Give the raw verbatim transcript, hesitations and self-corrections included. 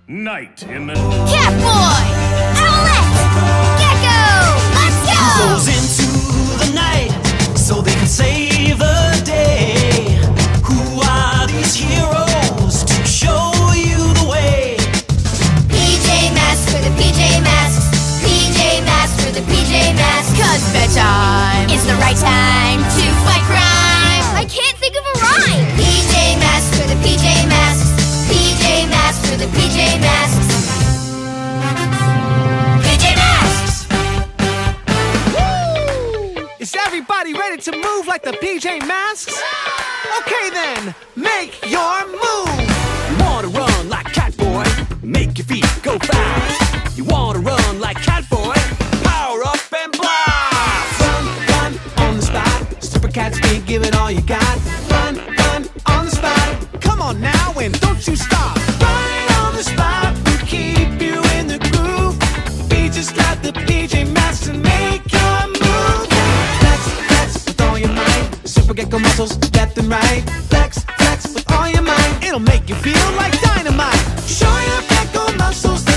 Night in the... Catboy! Owlette! Gecko! Let's go! Who goes into the night so they can save the day? Who are these heroes to show you the way? P J Masks for the P J Masks. P J Masks for the P J Masks. Cause bedtime is the right time to fight crime. I can't think of a rhyme. P J Masks for the P J Masks. P J Masks for the P J Masks. P J Masks! Woo! Is everybody ready to move like the P J Masks? Okay then, make your move! You wanna run like Catboy? Make your feet go fast. You wanna run like Catboy? Power up and blast! Run, run on the spot. Super cat speed, give it all you got. Run, run on the spot. Come on now and don't you stop. Run on the spot will keep you in the groove. Be just like the P J Masks and make your move. Flex, flex with all your might. Super gecko muscles, left and right. Flex, flex with all your might. It'll make you feel like dynamite. Show your gecko muscles.